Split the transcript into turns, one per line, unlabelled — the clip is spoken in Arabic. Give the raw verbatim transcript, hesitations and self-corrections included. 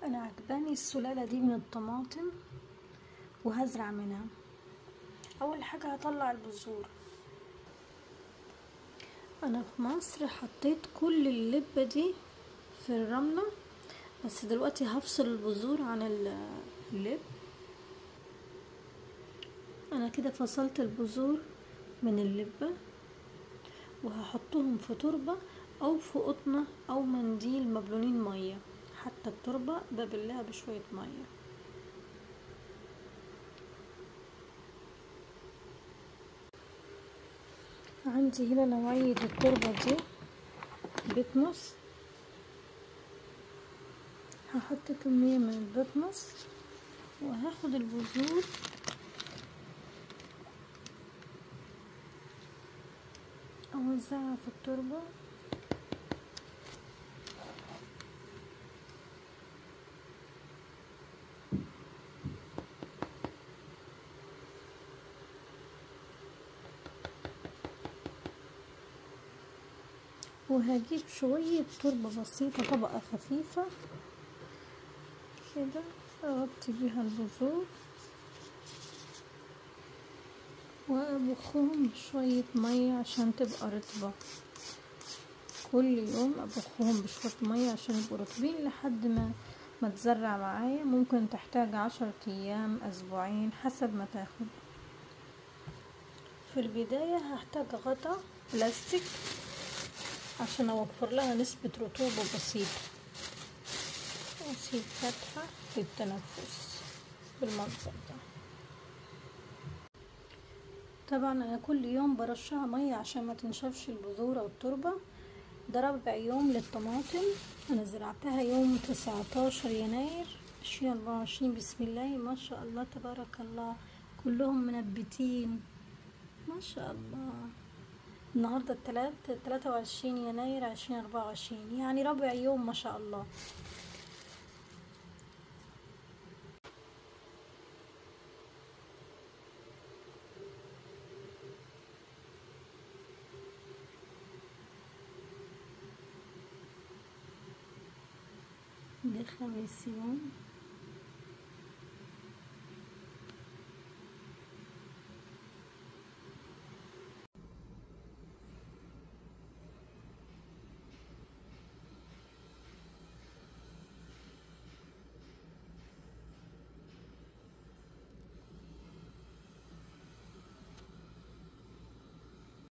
انا عجباني السلالة دي من الطماطم وهزرع منها. اول حاجة هطلع البذور. انا في مصر حطيت كل اللبة دي في الرملة، بس دلوقتي هفصل البذور عن اللب. انا كده فصلت البذور من اللبة، وهحطهم في تربة او في قطنة او منديل مبلولين مية. حتى التربة ببلها بشوية مية. عندي هنا نوعية التربة دي بتموس. هحط كمية من البتموس وهاخد البذور اوزعها في التربة. وهجيب شوية تربة بسيطة، طبقة خفيفة كده، اغطي بيها البذور وابخهم بشوية مية عشان تبقى رطبة. كل يوم ابخهم بشوية مية عشان يبقوا رطبين لحد ما ما تزرع معايا. ممكن تحتاج عشرة ايام، اسبوعين، حسب ما تاخد. في البداية هحتاج غطا بلاستيك عشان اوفر لها نسبة رطوبة بسيطة، واسيب فتحة للتنفس بالمنظر ده. طبعا انا كل يوم برشها مية عشان ما تنشفش البذور او التربة. ده رابع يوم للطماطم. انا زرعتها يوم تسعتاشر يناير عشرين اربعة وعشرين. بسم الله ما شاء الله تبارك الله، كلهم منبتين ما شاء الله. النهاردة التلات تلاتة وعشرين يناير عشرين اربعة وعشرين، يعني رابع يوم ما شاء الله. ده خامس يوم.